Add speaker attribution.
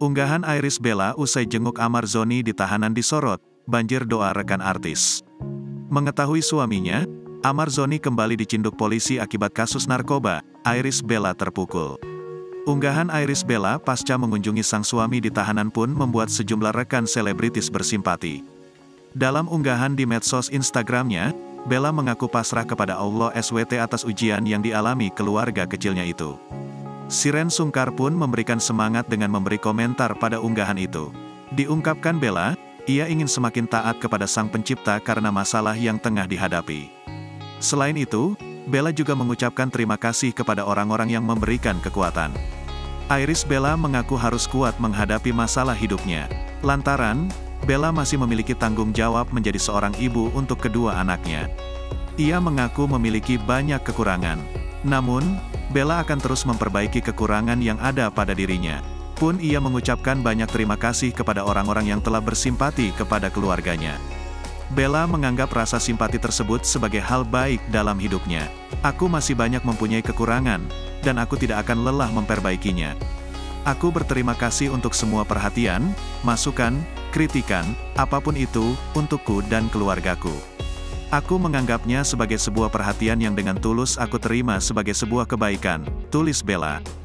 Speaker 1: Unggahan Iris Bella usai jenguk Amar Zoni di tahanan disorot, banjir doa rekan artis. Mengetahui suaminya, Amar Zoni kembali dicinduk polisi akibat kasus narkoba, Iris Bella terpukul. Unggahan Iris Bella pasca mengunjungi sang suami di tahanan pun membuat sejumlah rekan selebritis bersimpati. Dalam unggahan di medsos Instagramnya, Bella mengaku pasrah kepada Allah SWT atas ujian yang dialami keluarga kecilnya itu. Shireen Sungkar pun memberikan semangat dengan memberi komentar pada unggahan itu. Diungkapkan Bella, ia ingin semakin taat kepada Sang Pencipta karena masalah yang tengah dihadapi. Selain itu, Bella juga mengucapkan terima kasih kepada orang-orang yang memberikan kekuatan. Iris Bella mengaku harus kuat menghadapi masalah hidupnya. Lantaran, Bella masih memiliki tanggung jawab menjadi seorang ibu untuk kedua anaknya. Ia mengaku memiliki banyak kekurangan. Namun, Bella akan terus memperbaiki kekurangan yang ada pada dirinya. Pun ia mengucapkan banyak terima kasih kepada orang-orang yang telah bersimpati kepada keluarganya. Bella menganggap rasa simpati tersebut sebagai hal baik dalam hidupnya. Aku masih banyak mempunyai kekurangan, dan aku tidak akan lelah memperbaikinya. Aku berterima kasih untuk semua perhatian, masukan, kritikan, apapun itu, untukku dan keluargaku. Aku menganggapnya sebagai sebuah perhatian yang dengan tulus aku terima sebagai sebuah kebaikan, tulis Bella.